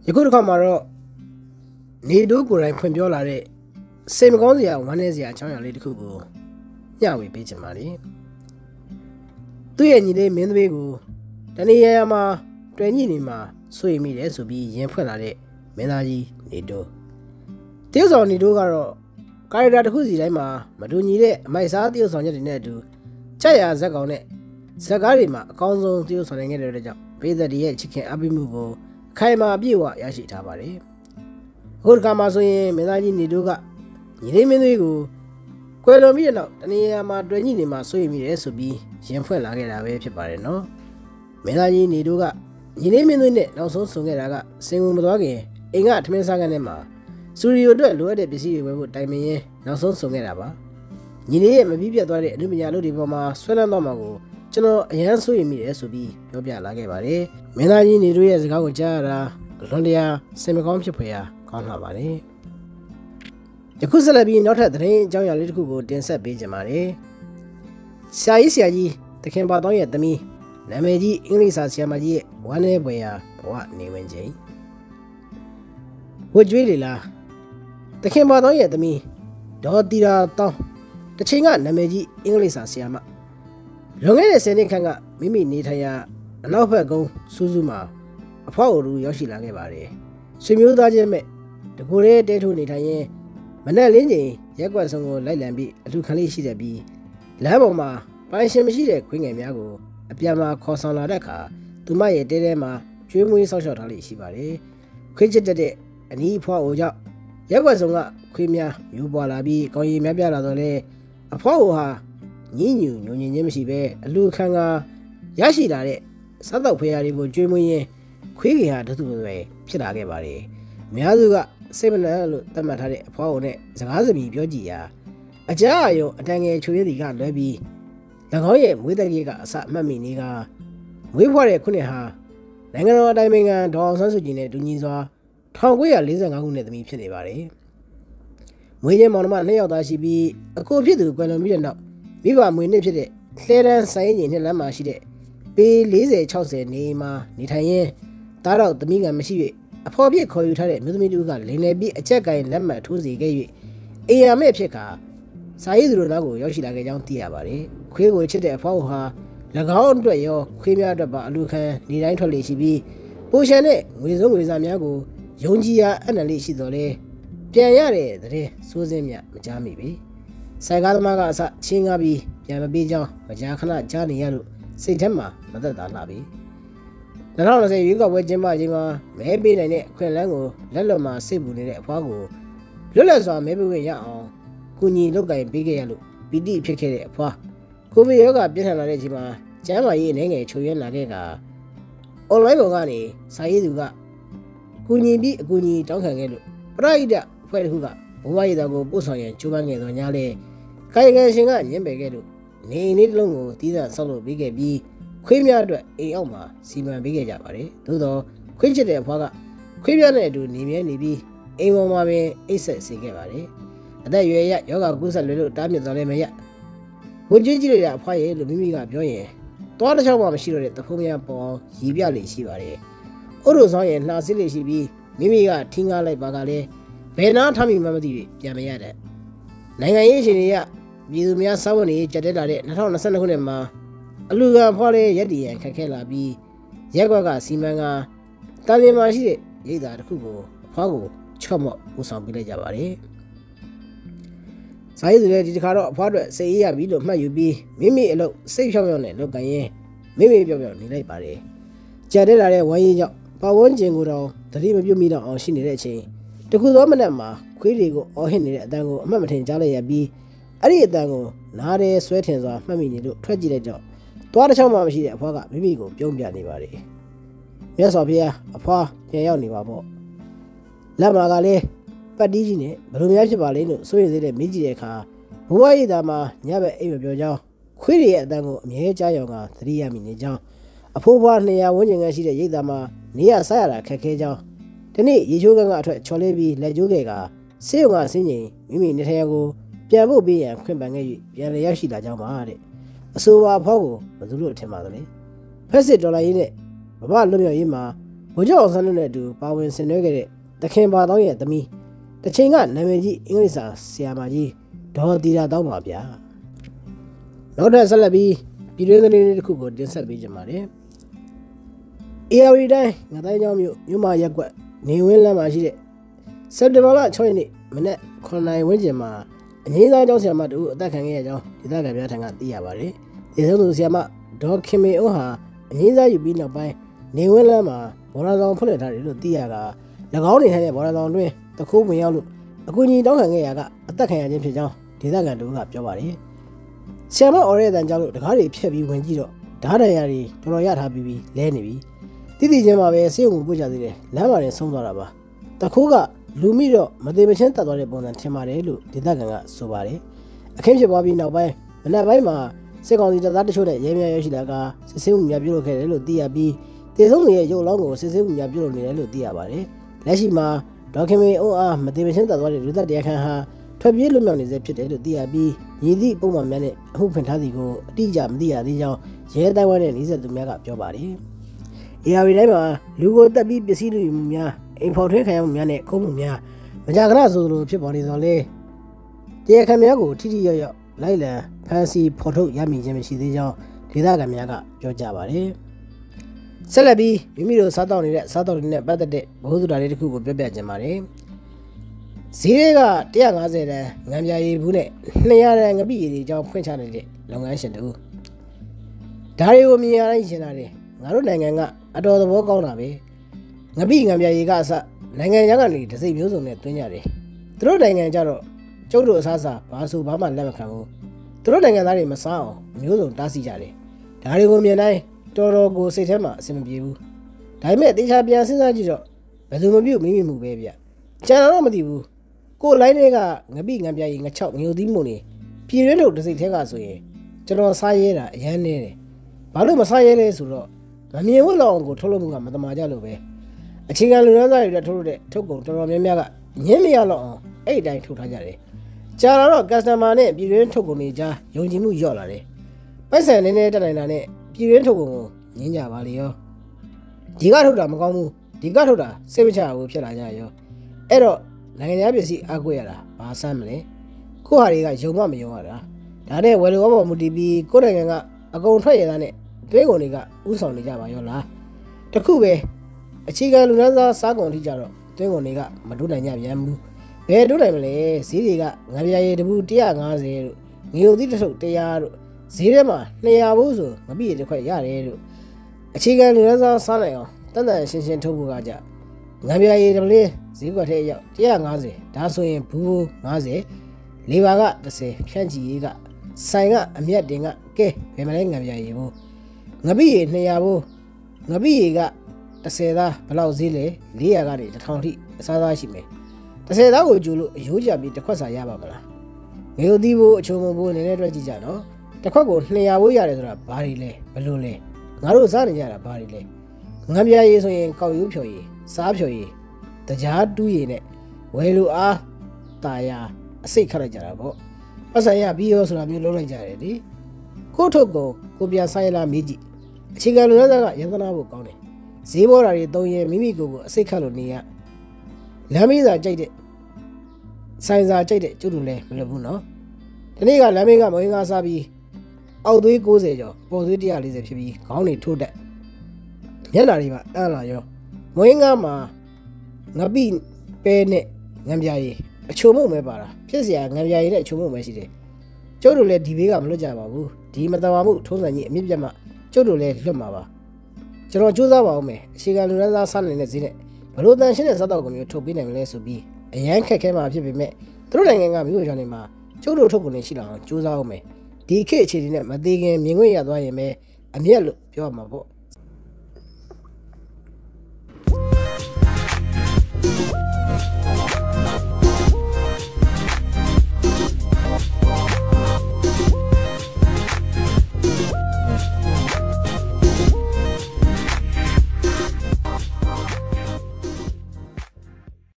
ယခုတစ်ခါမှာတော့နေတို့ကိုယ်တိုင်ဖွင့်ပြောလာတဲ့စိတ်မကောင်းစရာဝမ်းနည်းစရာအကြောင်းအရာလေးတစ်ခုကိုမျှဝေပေးချင်ပါလေသူ့ရဲ့ညီလေးမင်းသမီးကိုတနေ့ရမှာတွေ့ညိနေမှာဆွေမိတယ်ဆိုပြီးရင်ဖွင့်လာတဲ့မင်းသားကြီးနေတို့တရုတ်ဆောင်နေတို့ကတော့ကာရီတာတစ်ခုစီတိုင်းမှာမတူညီတဲ့အမိုက်စားတရုတ်ဆောင်ချက်တွေနဲ့အတူချက်ရဇက်ကောင်နဲ့ဇက်ကားတွေမှာအကောင်းဆုံးတရုတ်ဆောင်နိုင်ခဲ့တဲ့ကြောင့်ပြည်သက်တွေရဲ့ချစ်ခင်အပိမှုကိုခိုင်မာအပြည့်အဝရရှိထားပါတယ်အခုဒီကမှာဆိုရင်မင်းသားကြီးနေတို့ကညီလေးမင်းသမီးကိုကွယ်လွန်ပြီးတဲ့နောက်တနေရာမှာတွေ့ညိနေမှာဆွေမိတယ်ဆိုပြီးရင်ဖွင့်လာခဲ့တာပဲဖြစ်ပါတယ်နော်မင်းသားကြီးနေတို့ကညီလေးမင်းသမီးနဲ့နောက်ဆုံးဆုံခဲ့တာကစင်ဝင်မသွားခင်အိမ်ကထမင်းစားကန်ထဲမှာစူရီယိုအတွက်လိုအပ်တဲ့ပစ္စည်းတွေဝယ်ဖို့တိုင်ပင်ရင်းနောက်ဆုံးဆုံခဲ့တာပါညီလေးရဲ့မပြီးပြတ်သွားတဲ့အမှုပညာလုပ်တွေပေါ်မှာဆွဲလန်းသွားမှာကိုကျွန်တော်အရန်ဆွေမိတယ်ဆိုပြီးပြောပြလာခဲ့ပါတယ်မင်းသားကြီးနေတို့ရဲ့စကားကိုကြားရတာလွန်တရာစိတ်မကောင်းဖြစ်ဖွယ်ရာကောင်းလာပါတယ်ယခုဆက်လက်ပြီးနောက်ထပ်သတင်းအကြောင်းအရာလေးတစ်ခုကိုတင်ဆက်ပေးကြပါမယ်ဆရာကြီးသခင်ပါတော်ရဲ့သမီးနာမည်ကြီးအင်္ဂလိပ်စာဆရာမကြီးရဲ့ဝမ်းနည်းဖွယ်ရာဘဝနေဝင်ချိန်ဝတ်ကြွေးလေလားသခင်ပါတော်ရဲ့သမီးဒေါ်တီရာတောင်းတချိန်ကနာမည်ကြီးအင်္ဂလိပ်စာဆရာမလွန်ခဲ့တဲ့10နှစ်ခန့်ကမိမိနေထိုင်ရာအနောက်ဘက်ကုန်းစူးစူးမှာအဖွားအိုလူရောက်ရှိလာခဲ့ပါတယ်ဆွေမျိုးသားချင်းမဲ့တကူရဲတဲထိုးနေထိုင်ရင်မနဲ့လင်းချိန်ရက်ကွက်ဆောင်ကိုလိုက်လံပြီးအလူခံလေးရှိတဲ့ပြီးလမ်းပေါ်မှာပိုင်ရှင်မရှိတဲ့ခွေးငယ်များကိုအပြန်မှာခေါ်ဆောင်လာတဲ့အခါသူမရဲ့တဲထဲမှာကျွေးမွေးဆောက်ရှောက်ထားလေးရှိပါတယ်ခွေးချစ်တဲ့အနီးဖွားအိုကြောင့်ရက်ကွက်ဆောင်ကခွေးများမျိုးပွားလာပြီးကောင်းရည်များပြလာတော့လေအဖွားအိုဟာညင်ညူညွန်ညင်ချင်းမရှိပဲအလူခံကရရှိလာတဲ့စားတော့ဖေးရာတွေကိုကျွေးမွေးရင်းခွေးကြီးဟာတသူတွေဖြစ်လာခဲ့ပါတယ်အများစုကစိတ်မနှံလို့သတ်မှတ်ထားတဲ့အဖွားအိုနဲ့စကားစပြီးပြောကြည့်ရာအကြအယုံအတန်ငယ်ချွေးသည်ကလွဲပြီး၎င်းရဲ့မွေးတကြီးကအစအမှတ်မိနေကမွေးဖွားတဲ့ခုနှစ်ဟာနိုင်ငံတော်အတိုင်ပင်ခံဒေါ်အောင်ဆန်းစုကြည်နဲ့တူညီစွာ1945ခုနှစ်သမီးဖြစ်နေပါတယ်မွေးချင်းမောင်နှမ2ယောက်သားရှိပြီးအခုဖြစ်သူကွယ်လွန်ပြီးတဲ့နောက်မိဘမွေနှစ်ဖြစ်တဲ့လှဲတန်းဆိုင်ရင်နှစ်လမ်းမှာရှိတဲ့ပေ40-60နေမှာနေထိုင်ရင်းတားတော့သမီးကမရှိ၍အဖော်ပြစ်ခေါ်ယူထားတဲ့မြို့သမီးတို့ကလိန်လည်ပြီးအချက်ကိုင်လက်မှတ်ထိုးစီခဲ့၍အိမ်ရမဲ့ဖြစ်ကစာရေးသူတို့နောက်ကိုရောက်ရှိလာခဲ့ကြောင်းသိရပါတယ်ခွေးကိုချစ်တဲ့အဖော်ဟာ၎င်းအတွက်ရောခွေးများအတွက်ပါအလူခံနေတိုင်းထွက်လေရှိပြီးပိုရှန်တဲ့ငွေစုံငွေစာများကိုယုံကြည်ရာအနံလေးရှိတော်လဲပြန်ရတဲ့တဲ့စိုးစင်းမြမကြားမိပြီဆိုင်ကားသမားကအစချင်းကားပြီးပြန်မပေးကြောင်းမကြာခဏကြားနေရလို့စိတ်ထဲမှာမသက်သာလှပြီ2020ရွေးကောက်ပွဲကျင်းပချိန်မှာမဲပေးနိုင်တဲ့အခွင့်အလမ်းကိုလက်လွတ်မှာစိတ်ပူနေတဲ့အဖွားကိုလွတ်လပ်စွာမဲပေးခွင့်ရအောင်ကူညီလုပ်ကိုင်ပေးခဲ့ရလို့ပီတိဖြစ်ခဲ့တဲ့အဖွားကိုဗစ်ရောဂါပြင်းထန်လာတဲ့အချိန်မှာကျန်းမာရေးအနေငယ်ချိုးရင်းလာခဲ့ကအွန်လိုင်းပေါ်ကနေစာရေးသူကကူညီပြီးအကူအညီတောင်းခံခဲ့လို့ပရိဒတ်အဖွဲ့တစ်ခုကဘဝရည်သားကိုပို့ဆောင်ရန်ကြိုးပမ်းခဲ့တော့ညာလေကာယကံရှင်ကညှင်းပယ်ခဲ့လို့နေအိမ်လေးတစ်လုံးကိုတီးသန့်ဆောက်လုပ်ပေးခဲ့ပြီးခွေးများအတွက်အိမ်အောက်မှာစီမံပေးခဲ့ကြပါတယ်သို့တော့ခွေးချစ်တဲ့အဖွားကခွေးများနဲ့အတူနေမြဲနေပြီးအိမ်ပေါ်မှာပင်အိတ်ဆက်စေခဲ့ပါတယ်အသက်အရွယ်ရယောဂကုသလွယ်လို့တားမြစ်တော်လည်းမရဝန်ကြီးကြီးတွေကအဖွားရဲ့လို့မိမိကပြောရင်သွားတစ်ချောင်းမှမရှိတော့တဲ့တဖုံးများပေါ်အောင်ရည်ပြလေရှိပါတယ်ဥရုဆောင်ရဲ့နှာစစ်လေရှိပြီးမိမိကထင်းကားလိုက်ပါကလည်းဘယ်နာထမ်းမိမှမသိပြန်မရတဲ့နိုင်ငံရေးရှင်တွေကပြည်သူများစာဝန်တွေကြက်တက်လာတဲ့2022ခုနှစ်မှာအလူကဖွားတဲ့ရက်တီရန်ခက်ခဲလာပြီးရက်ကွက်ကစီမံကတာလင်မှာရှိတဲ့ရိတ်သားတစ်ခုကိုအဖွားကိုချော့မော့ပူဆောင်ပေးလိုက်ကြပါတယ်။စာရေးသူလည်းဒီတစ်ခါတော့အဖွားအတွက်စိတ်အေးရပြီလို့မှတ်ယူပြီးမိမိအလုပ်စိတ်ဖြောင်းဖြောင်းနဲ့လုပ်ကိုင်ရင်မိမိပြောင်းပြောင်းနေလိုက်ပါတယ်။ကြက်တက်လာတဲ့ဝိုင်းရင်ကြောင့်ပဝန်းကျင်ကိုတော့တတိမပြုတ်မိတော့အောင်ရှိနေတဲ့အချိန်တခုသောမနက်မှာခွေးတွေကိုအော်ဟစ်နေတဲ့အတန်ကိုအမှတ်မထင်ကြားလိုက်ရပြီးအဲ့ဒီအတန်ကိုနားရဲဆွဲထင်စွာမှတ်မိနေလို့ထွက်ကြည့်လိုက်တော့သွားတစ်ချောင်းမှမရှိတဲ့အဖွားကမိမိကိုပြုံးပြနေပါတယ်မြတ်စွာဘုရားအဖွားပြန်ရောက်နေပါပေါ့လက်မှာကလည်းပတ်တီးကြီးနဲ့ဘယ်လိုများဖြစ်ပါလဲလို့စိုးရိမ်စေတဲ့မိကြီးတဲ့အခါဘဝရည်သားမှာညဘက်အိမ်မပြောကြောင်းခွေးတွေရဲ့အတန်ကိုအမြဲကြားရောင်ကသတိရမိနေကြောင်းအဖိုးဖွား200ဝန်းကျင်ခန့်ရှိတဲ့ရိတ်သားမှာနေရစားရတာခက်ခဲကြောင်းဒီနေ့ရေချိုးကန်ကအထွက်ချော်လေးပြီးလက်ကျိုးခဲ့ကဆေးရုံကဆင်းချိန်မိမိနေထိုင်ရာကိုပြန်ဖို့ပေးရန်ခွင့်ပန်ခဲ့၍ပြန်လည်ရောက်ရှိလာကြောင်းပါတဲ့အဆိုပါအဖောက်ကိုဘယ်သူလို့ထင်ပါသလဲဖက်စစ်ဒေါ်လာရေးနဲ့ဗမာလွတ်မြောက်ရေးမှာဗိုလ်ချုပ်အောင်ဆန်းနဲ့အတူပါဝင်ဆင်နွှဲခဲ့တဲ့သခင်ပါတောင်းရဲ့သမီးတချိန်ကနာမည်ကြီးအင်္ဂလိပ်စာဆရာမကြီးဒေါ်တီတာတောင်းပါဗျာနောက်ထပ်ဆက်လက်ပြီးပြည်တွင်းသတင်းလေးတစ်ခုကိုတင်ဆက်ပေးကြပါမယ်ARD တိုင်းငတိုင်းကျောင်းမြို့မရက်ကွက်နေဝင်းလမ်းမှာရှိတဲ့စက်တင်ဘာလ6ရက်နေ့မနက်9:00 နာရီဝန်းကျင်မှာအငြိမ်းစားကျောင်းဆရာမတူအသက်ခံခဲ့ရကြောင်းဒေသခံများထံကသိရပါတယ်ဒီဆုံးသူဆရာမဒေါ်ခင်မေဦးဟာအငြိမ်းစားယူပြီးနောက်ပိုင်းနေဝင်းလမ်းမှာဘော်ရာဆောင်ဖွင့်လှစ်ထားတယ်လို့သိရက၎င်းနေထိုင်တဲ့ဘော်ရာဆောင်တွင်တခိုးဝင်ရောက်လို့အကူအညီတောင်းခံခဲ့ရကအသက်ခံရခြင်းဖြစ်ကြောင်းဒေသခံတို့ကပြောပါတယ်ဆရာမအော်ရဲတန်ကြောင့်လို့တကားတွေဖြတ်ပြီးဝင်ကြည့်တော့ဓာတ်ဒဏ်ရာတွေတော်တော်ရထားပြီးလဲနေပြီတိတိချင်းမှာပဲစေုံကိုပို့ကြသေးတယ်လမ်းမှာလည်းဆုံးသွားတာပါတခိုးကလူမိတော့မသေးမချင်းတတ်သွားတဲ့ပုံစံထင်ပါတယ်လို့ဒေသခံကဆိုပါတယ်အခင်းဖြစ်ပွားပြီးနောက်ပိုင်းမနက်ပိုင်းမှာစစ်ကောင်စီတပ်သားတချို့နဲ့ရဲများရရှိလာကစစ်ဆေးမှုများပြုလုပ်ခဲ့တယ်လို့သိရပြီးတေဆုံးတွေရဲ့ရုပ်လောင်းကိုစစ်ဆေးမှုများပြုလုပ်နေတယ်လို့သိရပါတယ်လက်ရှိမှာဒေါက်ခင်မေအုံအားမသေးမချင်းတတ်သွားတဲ့လူသက်တရားခံဟာထွက်ပြေးလွတ်မြောက်နေစေဖြစ်တယ်လို့သိရပြီးရည်သည့်ပုံမှန်များနဲ့အမှုဖွင့်ထားသည်ကိုအတိအကျမသိရသေးကြောင်းရဲတိုင်းဝိုင်းနဲ့နှိစက်သူများကပြောပါတယ်ARD တိုင်းမှာလူကိုတက်ပြီးပစ္စည်းလူမှုများအိမ်ဖော်ထွင်းခံရမှုများနဲ့ခုံးမှုများမကြာခဏဆိုလိုဖြစ်ပေါ်နေသောလေတရားခံများကိုထိထိရောက်ရောက်လိုက်လံဖန်ဆီးဖော်ထုတ်ရမိခြင်းမရှိသေးကြောင်းဒေသခံများကပြောကြပါတယ်ဆက်လက်ပြီးမိမိတို့စားတောက်နေတဲ့စားတောက်တွေနဲ့ပတ်သက်တဲ့ဘ ഹു သုတာလေးတစ်ခုကိုပြောပြခြင်းပါတယ်ဈေးတွေက150တန်းငံပြာရည်ဘူးနဲ့200တန်းငပိရည်တွေအကြောင်းဖွင့်ချနေတဲ့လုပ်ငန်းရှင်တို့ဒါတွေကိုမြင်ရတိုင်းရှင်းတာတယ်ငါတို့နိုင်ငံကအတော်သဘောကောင်းတာပဲငပိငံပြာရည်ကအစနိုင်ငံခြားကနေတစိမ့်မျိုးစုံနဲ့တွင်းကြတယ်သူတို့နိုင်ငံကြတော့ကျုပ်တို့အစားစားဘာဆိုဘာမှလက်မခံဘူးသူတို့နိုင်ငံသားတွေမစားအောင်မျိုးစုံတားဆီးကြတယ်ဒါတွေကိုမြင်တိုင်းတော်တော်ကိုစိတ်ထဲမှာအဆင်မပြေဘူးဒါပေမဲ့တေချာပြန်စဉ်းစားကြည့်တော့ဘယ်သူမပြုတ်မိမိမှုပဲဗျကျန်တော့မသိဘူးကိုလိုင်းတွေကငပိငံပြာရည်ငချောက်ငြိုသီးမှုနေပြည်ရင်းတို့တစိမ့်ထဲကဆိုရင်ကျွန်တော်စားရဲတာအရန်နေတယ်ဘာလို့မစားရဲလဲဆိုတော့မမြင်ဝတ်လောက်အောင်ကိုထုတ်လို့မှုကမတမာကြလို့ပဲအခြေခံလူသားတွေတက်ထုတ်လို့တဲ့ထုတ်ကုန်တော်တော်များများကညင်းမရတော့အောင်အဲ့အတိုင်းထုတ်ထားကြတယ်ကြာလာတော့ customer နဲ့ပြည်တွင်းထုတ်ကုန်တွေကြားယုံကြည်မှုလျော့လာတယ်ပိုက်ဆံနည်းနည်းတက်နိုင်တာနဲ့ပြည်တွင်းထုတ်ကုန်ကိုညင်းကြပါလေရောဒီကထုတ်တာမကောင်းဘူးဒီကထုတ်တာစိတ်မချဘူးဖြစ်လာကြရောအဲ့တော့နိုင်ငံခြားပစ္စည်းအားကိုးရတာဘာဆမ်းမလဲကိုဟာတွေကယုံမမယုံရတာဒါနဲ့ဝယ်လိုဘောမူတီးပြီးကိုယ်နိုင်ငံကအကုန်ထွက်ရတာနဲ့တွင်းကုန်တွေကဥဆောင်နေကြပါရောလားတခုပဲအခြေခံလူသားစားကုန်ထိကြတော့တွင်းကုန်တွေကမတိုးနိုင်ကြပြန်ဘူးဘယ်တိုးနိုင်မလဲဈေးတွေကငါပြာရည်တပူ150တို့ငရုတ်သီးတစ်ထုပ်100တို့ဈေးထဲမှာ200ဘူးဆိုငပိရတစ်ခွက်ရတယ်တို့အခြေခံလူသားစားနိုင်အောင်တန်တန်ရှင်းရှင်းထုတ်ဖို့ကကြငါပြာရည်တပလင်းဈေးကွက်ထဲရောက်150ဒါဆိုရင်ဘူး50လေပါက30ဖြန့်ချီရေးကဆိုင်ကအမျက်တင်ကကဲဘယ်မလဲငါပြာရည်ဘူးငပိရည်200ဘူးငပိရည်က30သားဘလောက်ဈေးလဲ400ကနေ1000ထိအစားသားရှိမယ်30သားကိုကျူလို့အယိုးကြပြီးတစ်ခွက်စာရပါမလားငရုတ်သီးဖို့အချုံမဖို့နည်းနည်းတွက်ကြည့်ကြနော်တစ်ခွက်ကို200ဖို့ရတယ်ဆိုတာဘာတွေလဲဘလို့လဲငါတို့စားနေကြတာဘာတွေလဲငမ်းပြားရည်ဆိုရင်ကောက်ရိုးဖြော်ရည်စားဖြော်ရည်တကြားတူးရည်နဲ့ဝယ်လိုအားตาယာအစိတ်ခတ်လိုက်ကြတာပေါ့ပတ်စံရပြီးရောဆိုတာမျိုးလုံးလိုက်ကြတယ်လေကိုထုတ်ကိုပြန်ဆိုင်လာမေးကြည့်အခြေခံလူသားကယန္တနာဖို့ကောင်းတယ်ဈေးပေါ်တာတွေသုံးရင်မိမိကိုယ်အစိတ်ခတ်လို့နေရလမ်းမေးစာကြိုက်တဲ့ဆိုင်စာကြိုက်တဲ့ကျုပ်တို့လည်းမလုပ်ဘူးနော်ဒီနေ့ကလမ်းမေးကမဝင်ကားစားပြီးအောက်သွေး90ကျော်ပေါ်သွေး140ဖြစ်ပြီးခေါင်းတွေထိုးတက်မျက်နှာတွေမှာအန်းလာရောမဝင်ကားမှာငပိပဲနဲ့ငံပြာရည်အချုံမုံပဲပါတာဖြစ်เสียငံပြာရည်နဲ့အချုံမုံပဲရှိတယ်ကျုပ်တို့လည်းဒီဘေးကမလွတ်ကြပါဘူးဒီမတမာမှုထုံးစံကြီးအမြင့်ပြတ်မှကျုပ်တို့လည်းလွတ်မှာပါကျွန်တော်စူးစမ်းပါအောင်မယ်အခြေခံလူတန်းစားစားနေတဲ့ဈေးနဲ့ဘလို့တန်ရှင်းတဲ့စားတော့ကမျိုးထုတ်ပေးနိုင်မလဲဆိုပြီးအရန်ခက်ခဲမှာဖြစ်ပေမဲ့သူတို့နိုင်ငံကမြို့ရွာတွေမှာကျုပ်တို့ထုတ်ကုန်နေရှိလာအောင်စူးစမ်းအောင်မယ်ဒီခေတ်အခြေအနေနဲ့မသေးခင်မြင်ခွင့်ရသွားရင်ပဲအမျက်လို့ပြောရမှာပေါ့